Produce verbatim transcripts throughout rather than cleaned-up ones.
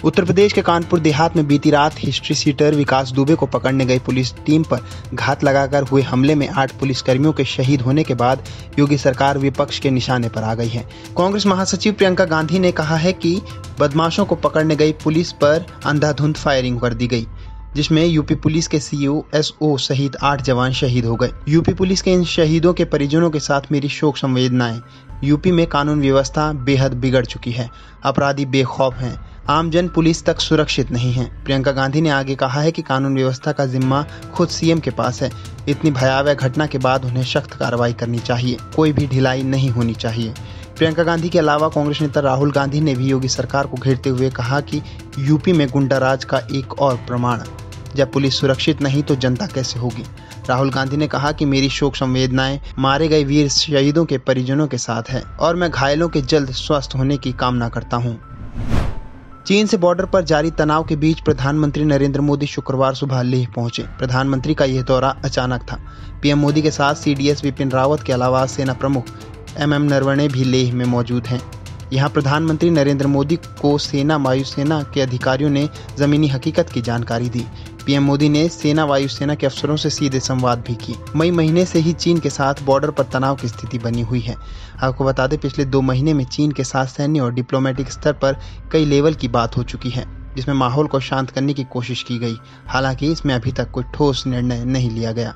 उत्तर प्रदेश के कानपुर देहात में बीती रात हिस्ट्री सीटर विकास दुबे को पकड़ने गई पुलिस टीम पर घात लगाकर हुए हमले में आठ पुलिसकर्मियों के शहीद होने के बाद योगी सरकार विपक्ष के निशाने पर आ गई है। कांग्रेस महासचिव प्रियंका गांधी ने कहा है कि बदमाशों को पकड़ने गई पुलिस पर अंधाधुंध फायरिंग कर दी गई, जिसमें यूपी पुलिस के सीईओ, एसओ सहित आठ जवान शहीद हो गए। यूपी पुलिस के इन शहीदों के परिजनों के साथ मेरी शोक संवेदनाएं। यूपी में कानून व्यवस्था बेहद बिगड़ चुकी है, अपराधी बेखौफ हैं, आमजन पुलिस तक सुरक्षित नहीं है। प्रियंका गांधी ने आगे कहा है कि कानून व्यवस्था का जिम्मा खुद सीएम के पास है। इतनी भयावह घटना के बाद उन्हें सख्त कार्रवाई करनी चाहिए, कोई भी ढिलाई नहीं होनी चाहिए। प्रियंका गांधी के अलावा कांग्रेस नेता राहुल गांधी ने भी योगी सरकार को घेरते हुए कहा कि यूपी में गुंडा राज का एक और प्रमाण, जब पुलिस सुरक्षित नहीं तो जनता कैसे होगी। राहुल गांधी ने कहा कि मेरी शोक संवेदनाएं मारे गए वीर शहीदों के परिजनों के साथ है और मैं घायलों के जल्द स्वस्थ होने की कामना करता हूं। चीन से बॉर्डर पर जारी तनाव के बीच प्रधानमंत्री नरेंद्र मोदी शुक्रवार सुबह लेह पहुंचे। प्रधानमंत्री का यह दौरा अचानक था। पीएम मोदी के साथ सीडीएस विपिन रावत के अलावा सेना प्रमुख एमएम नरवणे भी लेह में मौजूद हैं। यहां प्रधानमंत्री नरेंद्र मोदी को सेना वायुसेना के अधिकारियों ने जमीनी हकीकत की जानकारी दी। पीएम मोदी ने सेना वायुसेना के अफसरों से सीधे संवाद भी की। मई महीने से ही चीन के साथ बॉर्डर पर तनाव की स्थिति बनी हुई है। आपको बता दें, पिछले दो महीने में चीन के साथ सैन्य और डिप्लोमेटिक स्तर पर कई लेवल की बात हो चुकी है, जिसमें माहौल को शांत करने की कोशिश की गई। हालांकि इसमें अभी तक कोई ठोस निर्णय नहीं लिया गया।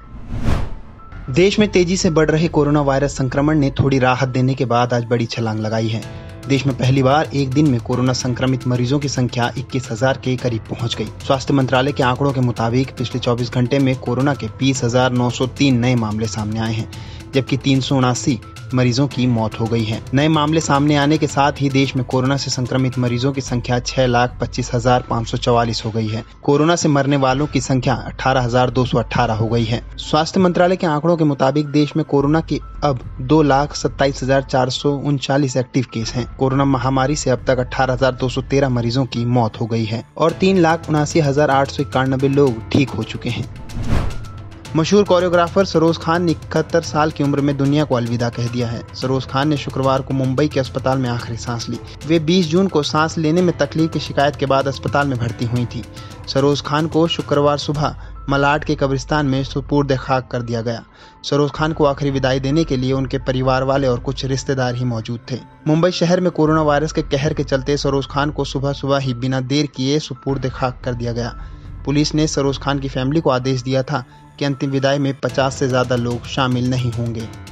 देश में तेजी से बढ़ रहे कोरोना वायरस संक्रमण ने थोड़ी राहत देने के बाद आज बड़ी छलांग लगाई है। देश में पहली बार एक दिन में कोरोना संक्रमित मरीजों की संख्या इक्कीस हजार के करीब पहुंच गई। स्वास्थ्य मंत्रालय के आंकड़ों के मुताबिक पिछले चौबीस घंटे में कोरोना के बीस हजार नौ सौ तीन नए मामले सामने आए हैं, जबकि तीन सौ उनासी मरीजों की मौत हो गई है। नए मामले सामने आने के साथ ही देश में कोरोना से संक्रमित मरीजों की संख्या छह लाख पच्चीस हजार पाँच सौ चौवालीस हो गई है। कोरोना से मरने वालों की संख्या अठारह हजार दो सौ अठारह हो गई है। स्वास्थ्य मंत्रालय के आंकड़ों के मुताबिक देश में कोरोना के अब दो लाख सत्ताईस हजार चार सौ उनचालीस एक्टिव केस हैं। कोरोना महामारी से अब तक अठारह हजार दो सौ तेरह मरीजों की मौत हो गई है और तीन लाख उनासी हजार आठ सौ इक्यानबे लोग ठीक हो चुके हैं। मशहूर कोरियोग्राफर सरोज खान ने इकहत्तर साल की उम्र में दुनिया को अलविदा कह दिया है। सरोज खान ने शुक्रवार को मुंबई के अस्पताल में आखिरी सांस ली। वे बीस जून को सांस लेने में तकलीफ की शिकायत के बाद अस्पताल में भर्ती हुई थी। सरोज खान को शुक्रवार सुबह मलाड के कब्रिस्तान में सुपुर्द खाक कर दिया गया। सरोज खान को आखिरी विदाई देने के लिए उनके परिवार वाले और कुछ रिश्तेदार ही मौजूद थे। मुंबई शहर में कोरोना वायरस के कहर के चलते सरोज खान को सुबह सुबह ही बिना देर किए सुपुर्द खाक कर दिया गया। पुलिस ने सरोज खान की फैमिली को आदेश दिया था कि अंतिम विदाई में पचास से ज्यादा लोग शामिल नहीं होंगे।